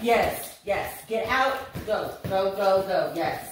Yes, yes. Get out. Go, go, go, go. Yes.